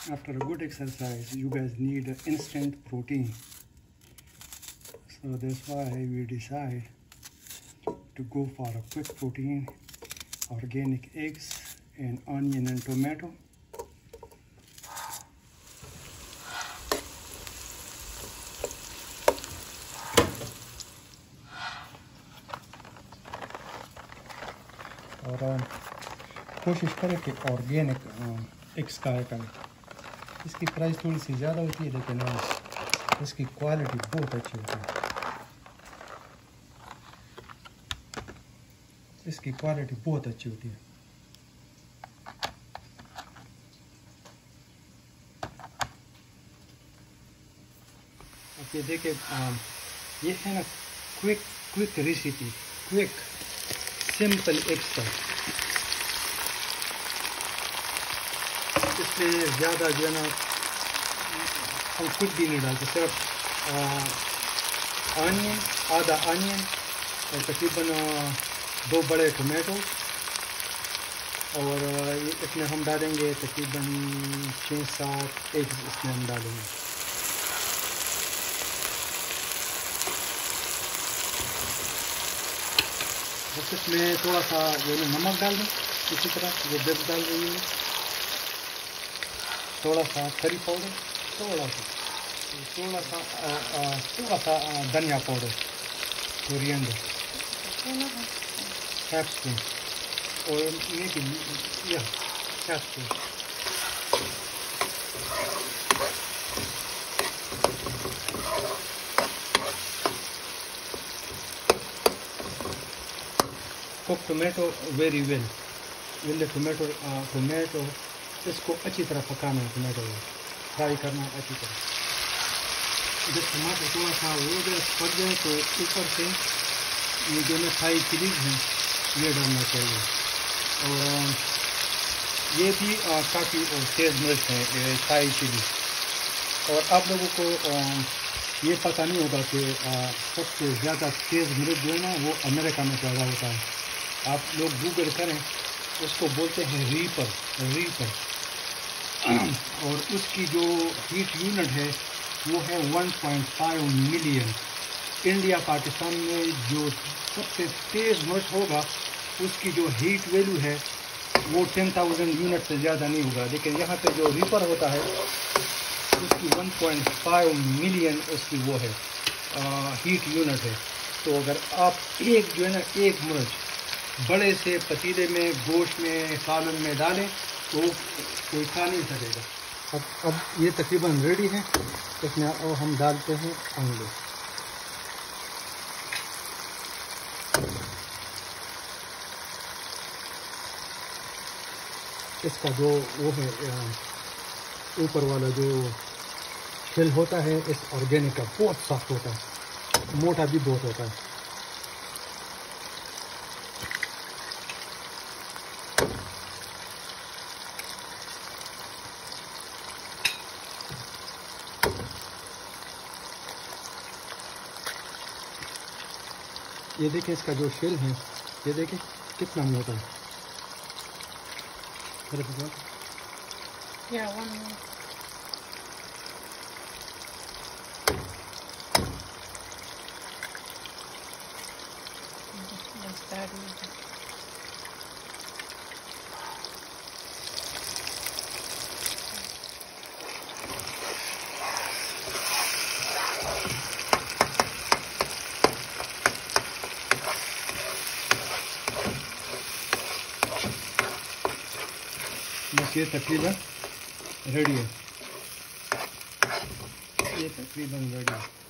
After a good exercise, you guys need instant protein. So that's why we decide to go for a quick protein, organic eggs and onion and tomato. और कोशिश करें कि organic eggs खाया करें। इसकी price थोड़ी सी ज़्यादा होती है, लेकिन इसकी क्वालिटी बहुत अच्छी होती है। इसकी क्वालिटी बहुत अच्छी होती है। अब ये देखिए, ये है ना quick recipe, quick simple eggs का। इसमें ज़्यादा जो है ना हम कुछ भी नहीं डालते, सिर्फ ऑनियन, आधा ऑनियन और तकरीबन 2 बड़े टोमेटो, और इसमें हम डालेंगे तकरीबन 6-7 एग्स इसमें हम डालेंगे। बस इसमें थोड़ा सा जो है नमक डाल दें, इसी तरह जो बेब डाल रही है, थोड़ा सा करी पाउडर, थोड़ा सा धनिया पाउडर, कोरिएंडर, हाफ स्पून, और maybe half spoon. Cook tomato very well, the tomato इसको अच्छी तरह पकाना है, टमाटो को फ्राई करना है अच्छी तरह। जब टमाटर थोड़ा सा वो जब पक जाए तो ऊपर से ये जो फ्राई चिलीज हैं ये डालना चाहिए। और ये भी काफ़ी तेज़ मिर्च है फ्राई चिली। और आप लोगों को ये पता नहीं होगा कि सबसे ज़्यादा तेज़ मिर्च जो है ना वो अमेरिका में पैदा होता है। आप लोग गूगल करें, उसको बोलते हैं रीपर। और उसकी जो हीट यूनिट है वो है 1.5 मिलियन। इंडिया पाकिस्तान में जो सबसे तेज़ मिर्च होगा उसकी जो हीट वैल्यू है वो 10,000 यूनिट से ज़्यादा नहीं होगा, लेकिन यहाँ पे जो रीपर होता है उसकी 1.5 मिलियन उसकी वो है हीट यूनिट है। तो अगर आप एक जो है ना एक मिर्च बड़े से पतीले में, गोश्त में, सालन में डालें तो कोई खा नहीं सकेगा। अब ये तकरीबन रेडी है। इसमें और हम डालते हैं अंडे। इसका जो वो है ऊपर वाला जो शेल होता है इस ऑर्गेनिक का बहुत सॉफ्ट होता है, मोटा भी बहुत होता है। ये देखें इसका जो शेल है, ये देखें कितना मोटा है। Yeah, 1 minute. Let's start with it. बस ये तकरीबन रेडी है। ये तकरीबन रेडी है।